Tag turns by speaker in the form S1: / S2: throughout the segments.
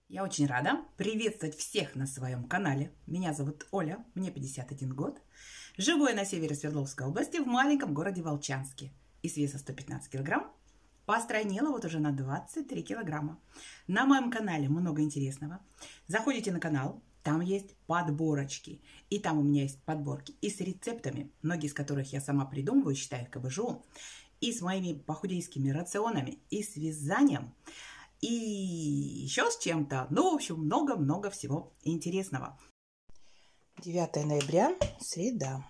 S1: Я очень рада приветствовать всех на своем канале. Меня зовут Оля, мне 51 год. Живу я на севере Свердловской области, в маленьком городе Волчанске. И с веса 115 килограмм постройнела вот уже на 23 килограмма. На моем канале много интересного. Заходите на канал, там есть подборочки. И там у меня есть подборки и с рецептами, многие из которых я сама придумываю, считаю КБЖУ, и с моими похудейскими рационами, и с вязанием, и еще с чем-то. Ну, в общем, много-много всего интересного. 9 ноября, среда.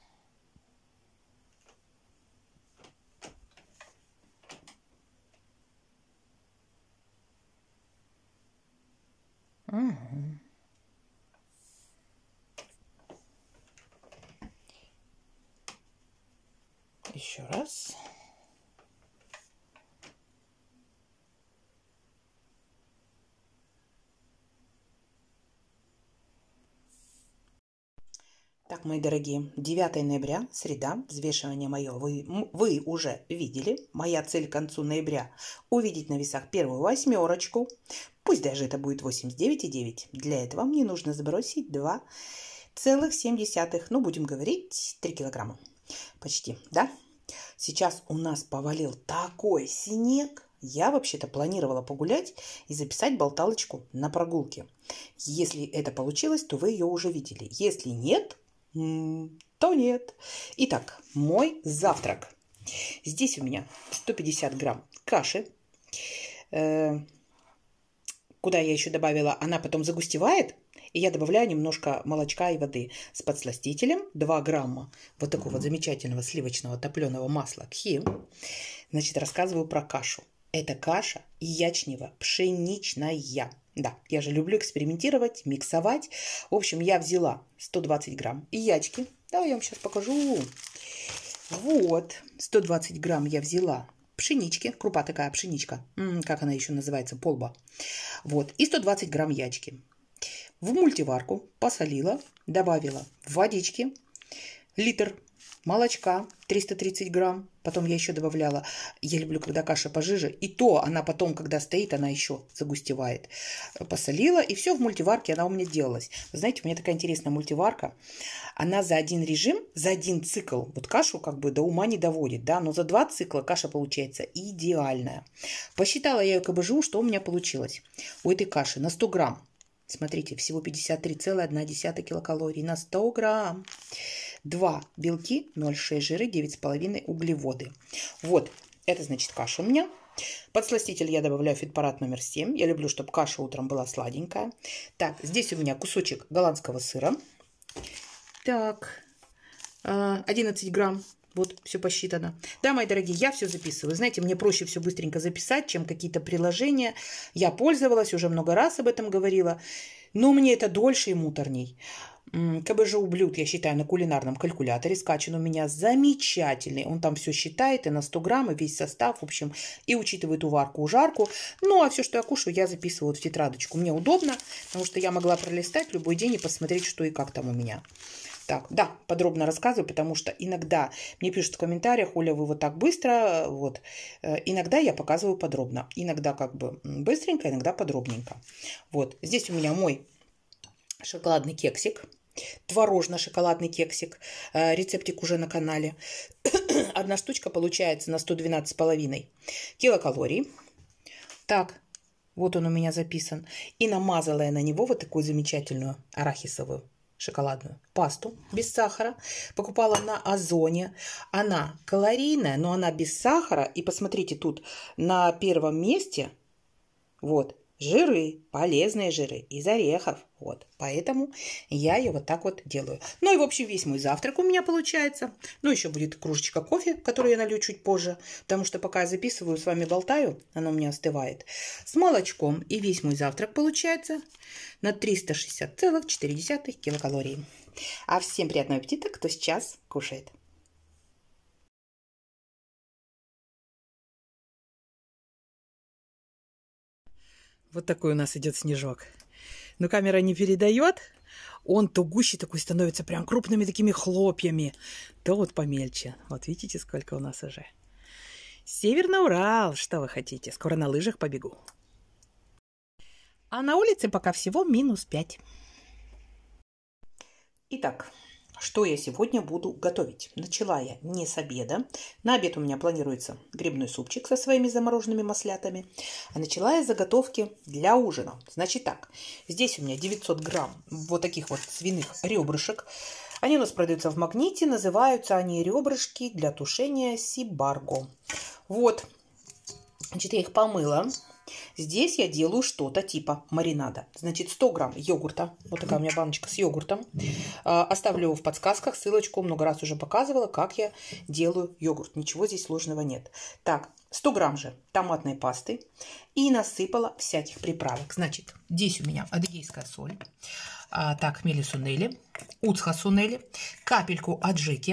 S1: Угу. Еще раз. Так, мои дорогие, 9 ноября, среда, взвешивание мое вы уже видели. Моя цель к концу ноября – увидеть на весах первую восьмерочку. Пусть даже это будет 89,9. Для этого мне нужно сбросить 2,7, ну, будем говорить, 3 килограмма. Почти, да? Сейчас у нас повалил такой снег. Я вообще-то планировала погулять и записать болталочку на прогулке. Если это получилось, то вы ее уже видели. Если нет, то нет. Итак, мой завтрак. Здесь у меня 150 грамм каши. Куда я еще добавила, она потом загустевает. И я добавляю немножко молочка и воды с подсластителем. 2 грамма вот такого замечательного сливочного топленого масла Кхи. Значит, рассказываю про кашу. Это каша ячнево-пшеничная. Да, я же люблю экспериментировать, миксовать. В общем, я взяла 120 грамм ячки. Да, я вам сейчас покажу. Вот, 120 грамм я взяла пшенички. Крупа такая, пшеничка. Как она еще называется? Полба. Вот, и 120 грамм ячки. В мультиварку посолила, добавила водички, литр молочка, 330 грамм. Потом я еще добавляла, я люблю, когда каша пожиже, и то она потом, когда стоит, она еще загустевает. Посолила, и все в мультиварке она у меня делалась. Вы знаете, у меня такая интересная мультиварка. Она за один режим, за один цикл, вот кашу как бы до ума не доводит, да, но за 2 цикла каша получается идеальная. Посчитала я ее КБЖУ, что у меня получилось. У этой каши на 100 грамм. Смотрите, всего 53,1 килокалорий на 100 грамм. 2 белки, 0,6 жиры, 9,5 углеводы. Вот, это значит каша у меня. Подсластитель я добавляю фитпарад номер 7. Я люблю, чтобы каша утром была сладенькая. Так, здесь у меня кусочек голландского сыра. Так, 11 грамм. Вот, все посчитано. Да, мои дорогие, я все записываю. Знаете, мне проще все быстренько записать, чем какие-то приложения. Я пользовалась, уже много раз об этом говорила. Но мне это дольше и муторней. КБЖУ блюд, я считаю, на кулинарном калькуляторе скачан у меня замечательный. Он там все считает и на 100 грамм, и весь состав, в общем, и учитывает уварку, ужарку. Ну, а все, что я кушаю, я записываю вот в тетрадочку. Мне удобно, потому что я могла пролистать любой день и посмотреть, что и как там у меня. Так, да, подробно рассказываю, потому что иногда мне пишут в комментариях: Оля, вы вот так быстро, вот. Иногда я показываю подробно, иногда как бы быстренько, иногда подробненько. Вот, здесь у меня мой шоколадный кексик, творожно-шоколадный кексик, рецептик уже на канале. Одна штучка получается на 112,5 килокалорий. Так, вот он у меня записан. И намазала я на него вот такую замечательную арахисовую шоколадную пасту без сахара. Покупала на Озоне. Она калорийная, но она без сахара. И посмотрите, тут на первом месте вот жиры, полезные жиры из орехов. Вот, поэтому я ее вот так вот делаю. Ну и, в общем, весь мой завтрак у меня получается. Ну, еще будет кружечка кофе, которую я налью чуть позже, потому что пока я записываю, с вами болтаю, она у меня остывает, с молочком. И весь мой завтрак получается на 360,4 килокалорий. А всем приятного аппетита, кто сейчас кушает. Вот такой у нас идет снежок. Но камера не передает. Он то гуще такой становится, прям крупными такими хлопьями, то вот помельче. Вот видите, сколько у нас уже. Северный Урал, что вы хотите? Скоро на лыжах побегу. А на улице пока всего -5. Итак, что я сегодня буду готовить? Начала я не с обеда. На обед у меня планируется грибной супчик со своими замороженными маслятами. А начала я заготовки для ужина. Значит так, здесь у меня 900 грамм вот таких вот свиных ребрышек. Они у нас продаются в Магните. Называются они ребрышки для тушения сибарго. Вот, значит, я их помыла. Здесь я делаю что-то типа маринада. Значит, 100 грамм йогурта. Вот такая у меня баночка с йогуртом. Оставлю его в подсказках. Ссылочку много раз уже показывала, как я делаю йогурт. Ничего здесь сложного нет. Так, 100 грамм же томатной пасты. И насыпала всяких приправок. Значит, здесь у меня адыгейская соль. Так, хмели сунели, уцха сунели, капельку аджики,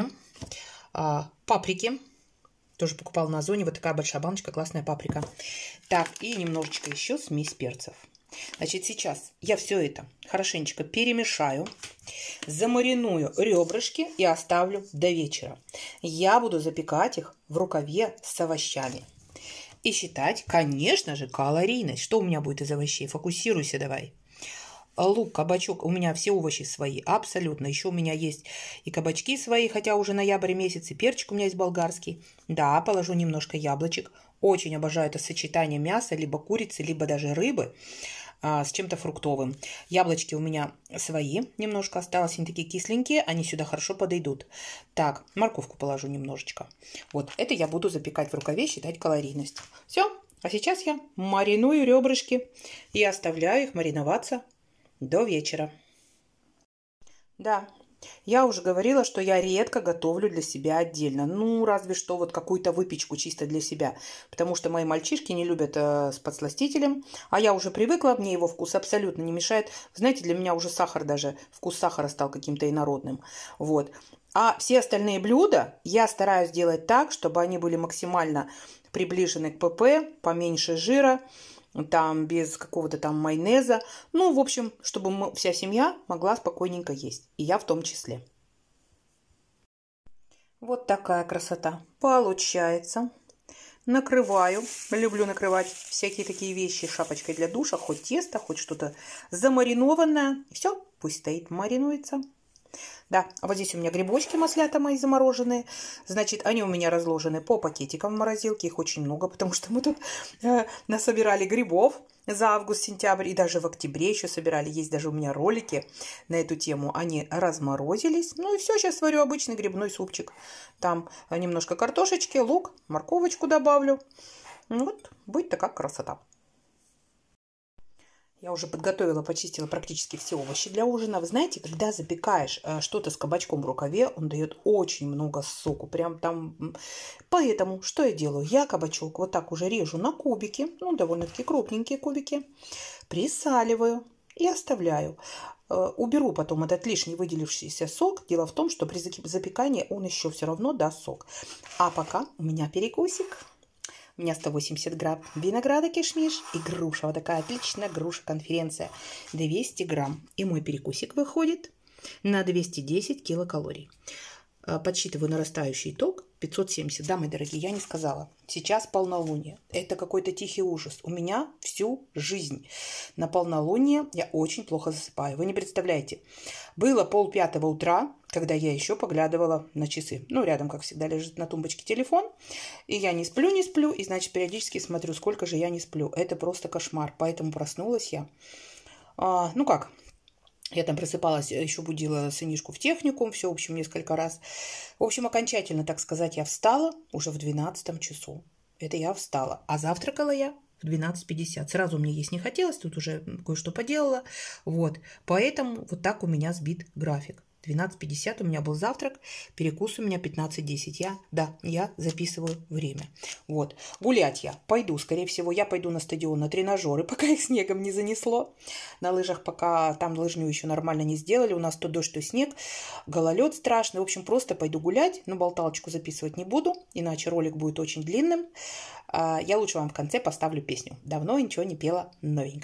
S1: паприки. Тоже покупала на Озоне. Вот такая большая баночка, классная паприка. Так, и немножечко еще смесь перцев. Значит, сейчас я все это хорошенечко перемешаю, замариную ребрышки и оставлю до вечера. Я буду запекать их в рукаве с овощами. И считать, конечно же, калорийность. Что у меня будет из овощей? Фокусируйся давай. Лук, кабачок, у меня все овощи свои, абсолютно. Еще у меня есть и кабачки свои, хотя уже ноябрь месяц, и перчик у меня есть болгарский. Да, положу немножко яблочек. Очень обожаю это сочетание мяса, либо курицы, либо даже рыбы с чем-то фруктовым. Яблочки у меня свои, немножко осталось, они такие кисленькие, они сюда хорошо подойдут. Так, морковку положу немножечко. Вот, это я буду запекать в рукаве, считать калорийность. Все, а сейчас я мариную ребрышки и оставляю их мариноваться до вечера. Да, я уже говорила, что я редко готовлю для себя отдельно. Ну, разве что вот какую-то выпечку чисто для себя. Потому что мои мальчишки не любят с подсластителем. А я уже привыкла, мне его вкус абсолютно не мешает. Знаете, для меня уже сахар даже, вкус сахара стал каким-то инородным. Вот. А все остальные блюда я стараюсь делать так, чтобы они были максимально приближены к ПП, поменьше жира, там без какого-то там майонеза. Ну, в общем, чтобы вся семья могла спокойненько есть. И я в том числе. Вот такая красота получается. Накрываю. Люблю накрывать всякие такие вещи шапочкой для душа. Хоть тесто, хоть что-то замаринованное. Все, пусть стоит, маринуется. Да, а вот здесь у меня грибочки маслята мои замороженные. Значит, они у меня разложены по пакетикам в морозилке. Их очень много, потому что мы тут насобирали грибов за август-сентябрь. И даже в октябре еще собирали. Есть даже у меня ролики на эту тему. Они разморозились. Ну и все, сейчас сварю обычный грибной супчик. Там немножко картошечки, лук, морковочку добавлю. Вот, будет такая красота. Я уже подготовила, почистила практически все овощи для ужина. Вы знаете, когда запекаешь что-то с кабачком в рукаве, он дает очень много соку. Прям там. Поэтому что я делаю? Я кабачок вот так уже режу на кубики. Ну, довольно-таки крупненькие кубики. Присаливаю и оставляю. Уберу потом этот лишний выделившийся сок. Дело в том, что при запекании он еще все равно даст сок. А пока у меня перекусик. У меня 180 грамм винограда кишмиш и груша. Вот такая отличная груша-конференция. 200 грамм. И мой перекусик выходит на 210 килокалорий. Подсчитываю нарастающий итог 570. Да, мои дорогие, я не сказала. Сейчас полнолуние. Это какой-то тихий ужас. У меня всю жизнь на полнолуние я очень плохо засыпаю. Вы не представляете. Было 4:30 утра, когда я еще поглядывала на часы. Ну, рядом, как всегда, лежит на тумбочке телефон. И я не сплю. И, значит, периодически смотрю, сколько же я не сплю. Это просто кошмар. Поэтому проснулась я. Ну как? Я там просыпалась, еще будила сынишку в техникум, все, в общем, несколько раз. В общем, окончательно, так сказать, я встала уже в 12 часу. Это я встала. А завтракала я в 12:50. Сразу мне есть не хотелось, тут уже кое-что поделала. Вот, поэтому вот так у меня сбит график. 12:50 у меня был завтрак, перекус у меня 15:10. Я записываю время. Вот. Гулять я пойду, скорее всего, я пойду на стадион, на тренажеры, пока их снегом не занесло. На лыжах пока там лыжню еще нормально не сделали. У нас то дождь, то снег. Гололед страшный. В общем, просто пойду гулять. Но болталочку записывать не буду, иначе ролик будет очень длинным. Я лучше вам в конце поставлю песню. Давно ничего не пела новенького.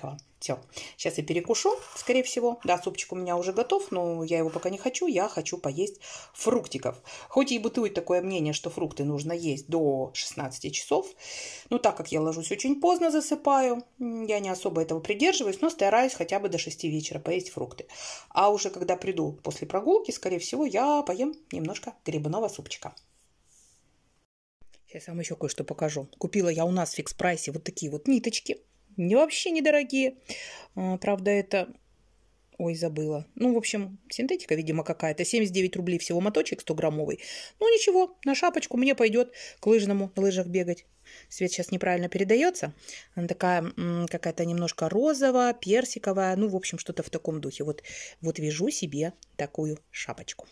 S1: Все, сейчас я перекушу, скорее всего. Да, супчик у меня уже готов, но я его пока не хочу. Я хочу поесть фруктиков. Хоть и бытует такое мнение, что фрукты нужно есть до 16 часов. Но так как я ложусь очень поздно, засыпаю, я не особо этого придерживаюсь, но стараюсь хотя бы до 6 вечера поесть фрукты. А уже когда приду после прогулки, скорее всего, я поем немножко грибного супчика. Сейчас я вам еще кое-что покажу. Купила я у нас в фикс-прайсе вот такие вот ниточки. Вообще недорогие. Правда, это... Ой, забыла. Ну, в общем, синтетика, видимо, какая-то. 79 рублей всего моточек 100-граммовый. Ну, ничего, на шапочку мне пойдет к лыжному, на лыжах бегать. Свет сейчас неправильно передается. Она такая какая-то немножко розовая, персиковая. Ну, в общем, что-то в таком духе. Вот вяжу себе такую шапочку.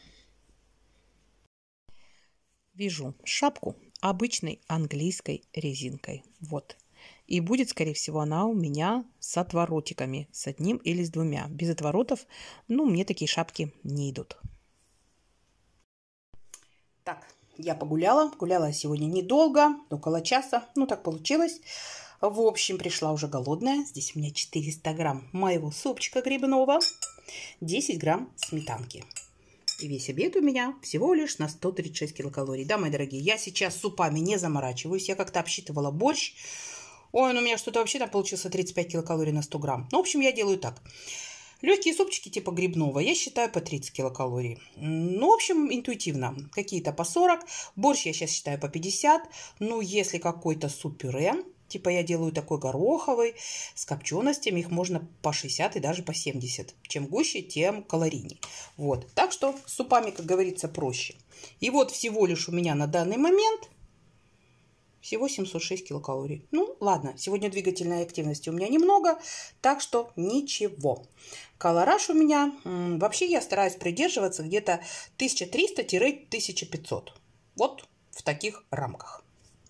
S1: Вяжу шапку обычной английской резинкой. Вот. И будет, скорее всего, она у меня с отворотиками. С одним или с двумя. Без отворотов, ну, мне такие шапки не идут. Так, я погуляла. Гуляла сегодня недолго, около часа. Ну, так получилось. В общем, пришла уже голодная. Здесь у меня 400 грамм моего супчика грибного. 10 грамм сметанки. И весь обед у меня всего лишь на 136 килокалорий. Да, мои дорогие, я сейчас супами не заморачиваюсь. Я как-то обсчитывала борщ. Ой, ну у меня что-то вообще там получился 35 килокалорий на 100 грамм. Ну, в общем, я делаю так. Легкие супчики типа грибного я считаю по 30 килокалорий. Ну, в общем, интуитивно. Какие-то по 40. Борщ я сейчас считаю по 50. Ну, если какой-то суп-пюре, типа я делаю такой гороховый, с копченостями, их можно по 60 и даже по 70. Чем гуще, тем калорийней. Вот. Так что с супами, как говорится, проще. И вот всего лишь у меня на данный момент... Всего 706 килокалорий. Ну, ладно, сегодня двигательной активности у меня немного, так что ничего. Калораж у меня, вообще я стараюсь придерживаться где-то 1300-1500. Вот в таких рамках.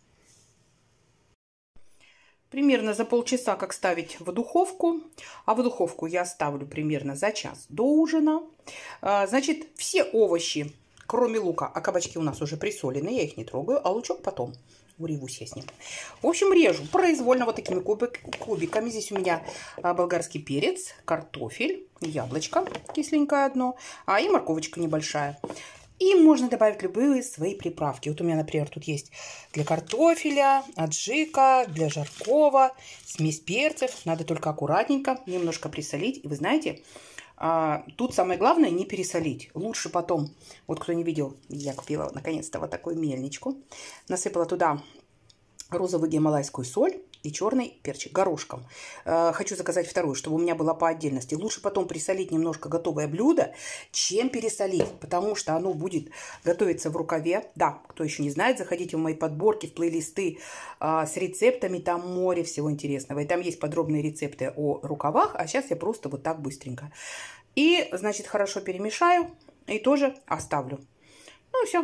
S1: Примерно за полчаса как ставить в духовку. А в духовку я ставлю примерно за час до ужина. Значит, все овощи, кроме лука, а кабачки у нас уже присолены, я их не трогаю, а лучок потом. Уревусь я с ним. В общем, режу произвольно вот такими кубиками. Здесь у меня болгарский перец, картофель, яблочко кисленькое одно, и морковочка небольшая. И можно добавить любые свои приправки. Вот у меня, например, тут есть для картофеля, аджика, для жаркого, смесь перцев. Надо только аккуратненько немножко присолить. И вы знаете, тут самое главное не пересолить. Лучше потом, вот кто не видел, я купила наконец-то вот такую мельничку. Насыпала туда розовую гималайскую соль и черный перчик горошком. Хочу заказать вторую, чтобы у меня была по отдельности. Лучше потом присолить немножко готовое блюдо, чем пересолить, потому что оно будет готовиться в рукаве. Да, кто еще не знает, заходите в мои подборки, в плейлисты с рецептами. Там море всего интересного. И там есть подробные рецепты о рукавах. А сейчас я просто вот так быстренько. И, значит, хорошо перемешаю и тоже оставлю. Ну и все.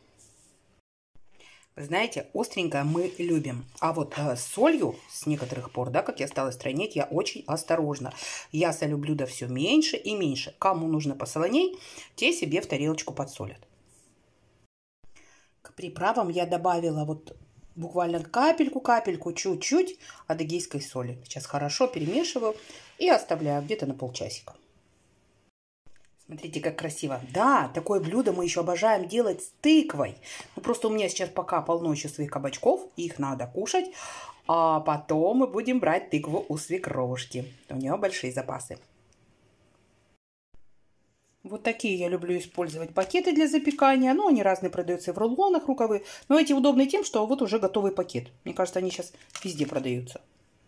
S1: Вы знаете, остренькое мы любим. А вот с солью с некоторых пор, да, как я стала странить, я очень осторожна. Я солю блюдо все меньше и меньше. Кому нужно посолоней, те себе в тарелочку подсолят. К приправам я добавила вот буквально капельку, чуть-чуть адыгейской соли. Сейчас хорошо перемешиваю и оставляю где-то на полчасика. Смотрите, как красиво. Да, такое блюдо мы еще обожаем делать с тыквой. Ну, просто у меня сейчас пока полно еще своих кабачков. Их надо кушать. А потом мы будем брать тыкву у свекровушки. У нее большие запасы. Вот такие я люблю использовать пакеты для запекания. Ну, они разные продаются и в рулонах рукавы. Но эти удобны тем, что вот уже готовый пакет. Мне кажется, они сейчас везде продаются.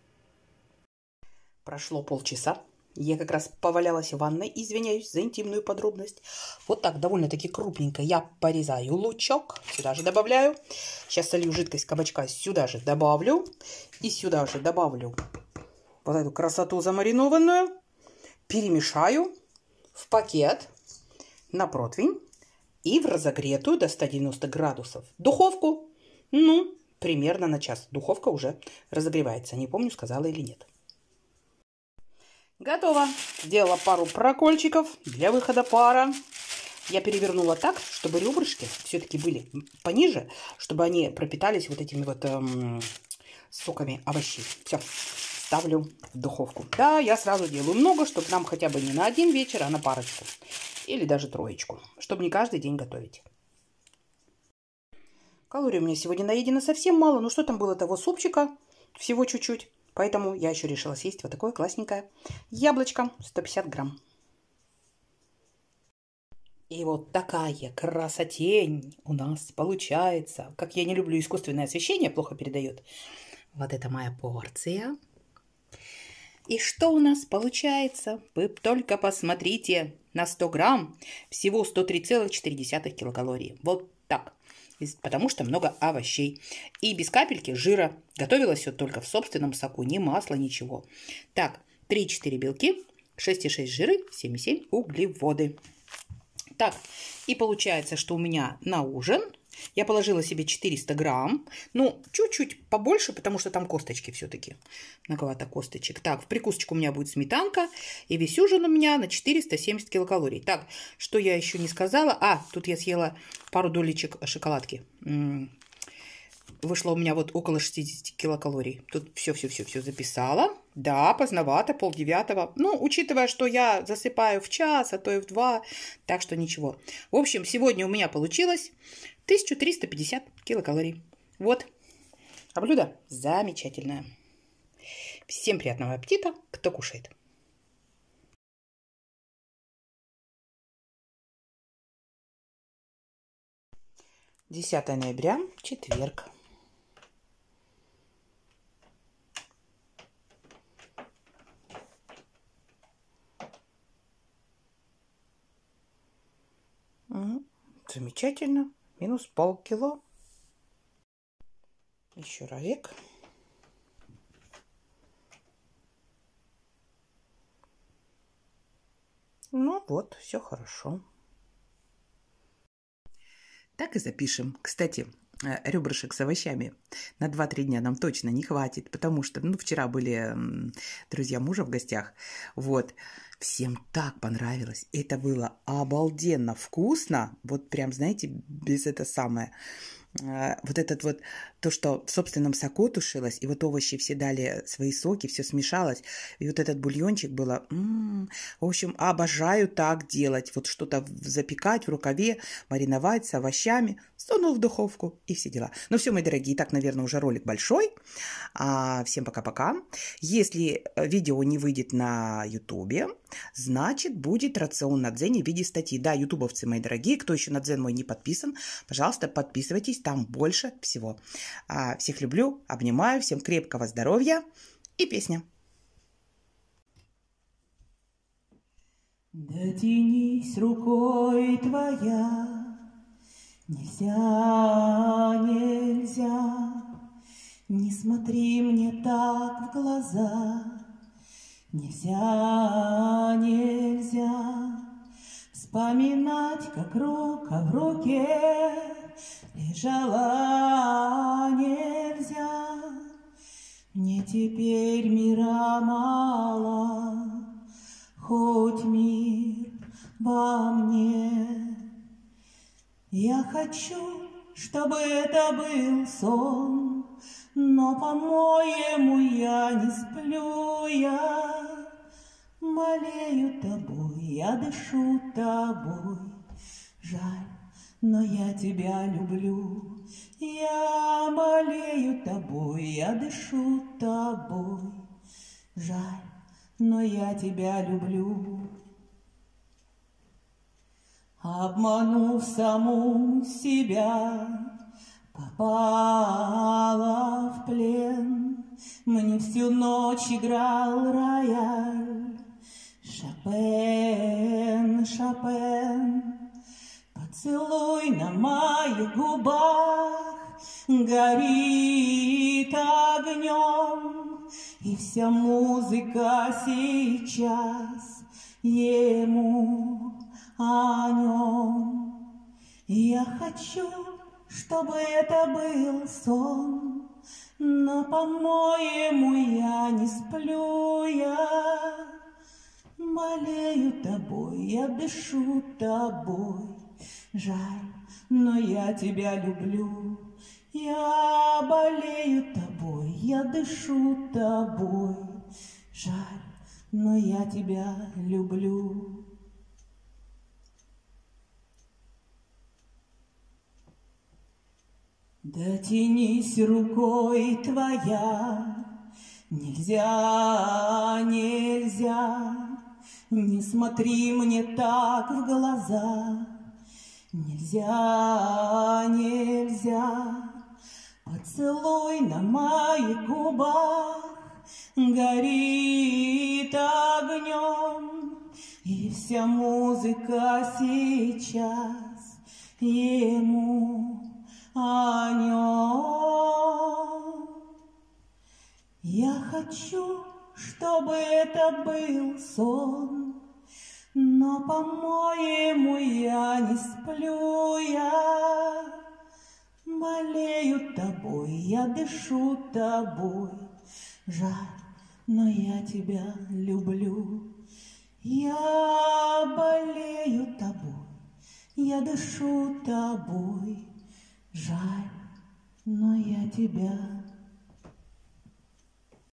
S1: Прошло полчаса. Я как раз повалялась в ванной, извиняюсь за интимную подробность. Вот так, довольно-таки крупненько я порезаю лучок. Сюда же добавляю. Сейчас солью жидкость кабачка, сюда же добавлю. И сюда же добавлю вот эту красоту замаринованную. Перемешаю в пакет на противень и в разогретую до 190 градусов духовку. Ну, примерно на час. Духовка уже разогревается. Не помню, сказала или нет. Готово. Сделала пару прокольчиков для выхода пара. Я перевернула так, чтобы ребрышки все-таки были пониже, чтобы они пропитались вот этими вот соками овощей. Все. ставлю в духовку. Да, я сразу делаю много, чтобы нам хотя бы не на один вечер, а на парочку. Или даже троечку, чтобы не каждый день готовить. Калорий у меня сегодня наедено совсем мало. Ну что там было того супчика? Всего чуть-чуть. Поэтому я еще решила съесть вот такое классненькое яблочко. 150 грамм. И вот такая красотень у нас получается. Как я не люблю искусственное освещение, плохо передает. Вот это моя порция. И что у нас получается? Вы только посмотрите. На 100 грамм всего 103,4 килокалории. Вот так. Потому что много овощей. И без капельки жира. Готовилось все только в собственном соку. Ни масла, ничего. Так, 3-4 белки, 6,6 жиры, 7,7 углеводы. Так, и получается, что у меня на ужин я положила себе 400 грамм. Ну, чуть-чуть побольше, потому что там косточки все-таки. Многовато косточек. Так, в прикусочку у меня будет сметанка. И весь ужин у меня на 470 килокалорий. Так, что я еще не сказала? А, тут я съела пару долечек шоколадки. Вышло у меня вот около 60 килокалорий. Тут все записала. Да, поздновато, 8:30. Ну, учитывая, что я засыпаю в час, а то и в 2. Так что ничего. В общем, сегодня у меня получилось 1350 килокалорий. Вот. А блюдо замечательное. Всем приятного аппетита, кто кушает. 10 ноября, четверг. Замечательно. Минус полкило. Еще разик. Ну вот, все хорошо. Так и запишем. Кстати, ребрышек с овощами на 2-3 дня нам точно не хватит, потому что, ну, вчера были друзья мужа в гостях. Вот. Всем так понравилось. Это было обалденно вкусно. Вот прям, знаете, без это самое. Вот этот вот, то, что в собственном соку тушилось, и вот овощи все дали свои соки, все смешалось, и вот этот бульончик было, в общем, обожаю так делать, вот что-то запекать в рукаве, мариновать с овощами, сунул в духовку и все дела. Ну все, мои дорогие, так, наверное, уже ролик большой. Всем пока-пока. Если видео не выйдет на ютубе, значит, будет рацион на Дзене в виде статьи. Да, ютубовцы мои дорогие, кто еще на Дзен мой не подписан, пожалуйста, подписывайтесь, там больше всего. Всех люблю, обнимаю, всем крепкого здоровья и песня.
S2: Дотянись рукой твоя, нельзя, нельзя, не смотри мне так в глаза, нельзя, нельзя, вспоминать, как рука в руке лежала, нельзя, мне теперь мира мало, хоть мир во мне. Я хочу, чтобы это был сон, но, по-моему, я не сплю, я болею тобой, я дышу тобой. Жаль, но я тебя люблю. Я болею тобой, я дышу тобой. Жаль, но я тебя люблю. Обманув саму себя, попала в плен. Мне всю ночь играл рояль. Шопен, Шопен, поцелуй на моих губах горит огнем, и вся музыка сейчас ему о нем. Я хочу, чтобы это был сон, но, по-моему, я не сплю, я болею тобой, я дышу тобой. Жаль, но я тебя люблю. Я болею тобой, я дышу тобой. жаль, но я тебя люблю. Дотянись рукой твоя, нельзя, нельзя, не смотри мне так в глаза, нельзя, нельзя, поцелуй на моих губах горит огнем, и вся музыка сейчас ему о нем. Я хочу, чтобы это был сон, но, по-моему, я не сплю, я болею тобой, я дышу тобой, жаль, но я тебя люблю. Я болею тобой, я дышу тобой, жаль, но я тебя